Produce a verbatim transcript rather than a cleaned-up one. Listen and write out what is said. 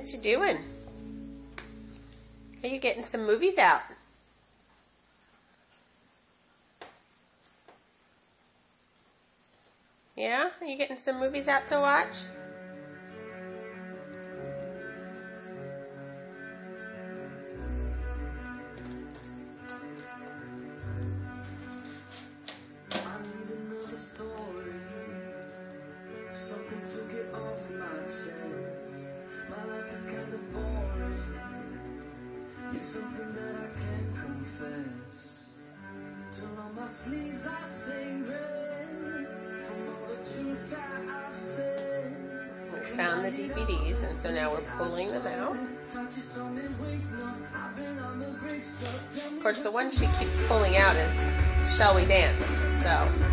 What you doing? Are you getting some movies out? Yeah? Are you getting some movies out to watch? Something that I can't confess. Till on my sleeves I stay red from all the truth that I've said. We found the D V Ds, and so now we're pulling them out. Of course, the one she keeps pulling out is Shall We Dance? So